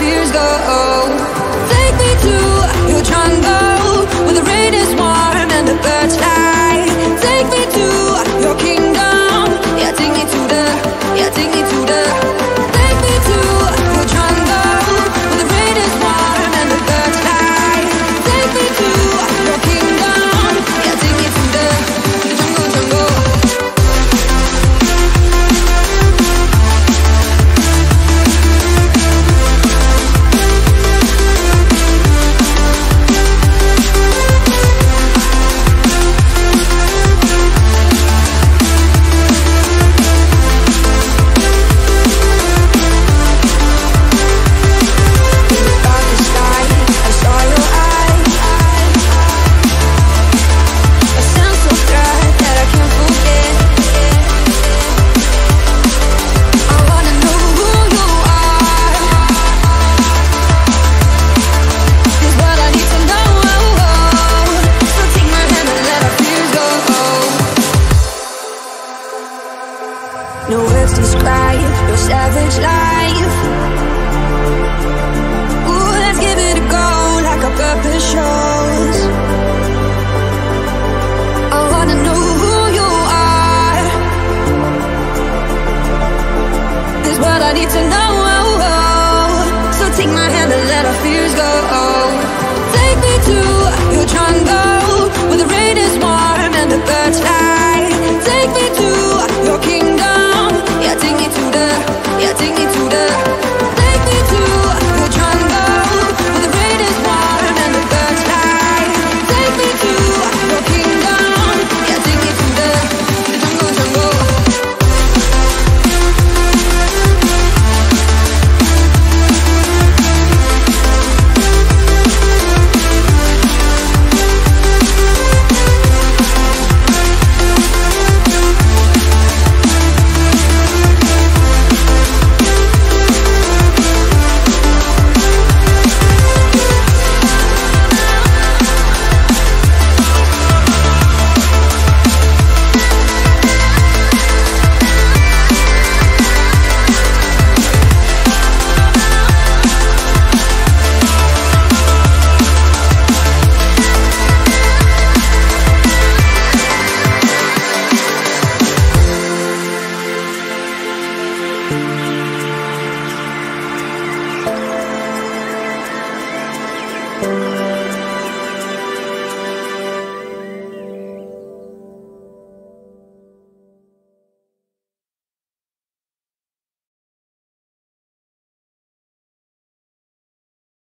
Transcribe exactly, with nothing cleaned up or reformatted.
fears go. Take me to your jungle, where the rain is warm and the birds fly. Take me to your kingdom, yeah, take me to the, yeah, take me to the. Take me to your jungle, where the rain is warm and the birds fly. Take me to your kingdom, yeah, take me to the, to the jungle, jungle. No words describe your savage life. Ooh, let's give it a go like our purpose shows. I wanna know who you are. Is what I need to know.